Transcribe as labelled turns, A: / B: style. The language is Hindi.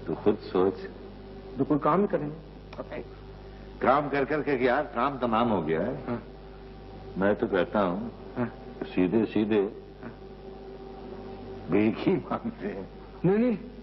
A: तू खुद सोच।
B: तो कोई काम ही करेंगे।
A: काम कर करके यार काम तमाम हो गया है।
B: हाँ।
A: मैं तो कहता हूँ
B: हाँ।
A: सीधे सीधे भीख ही मांगते हैं।
B: नहीं नहीं,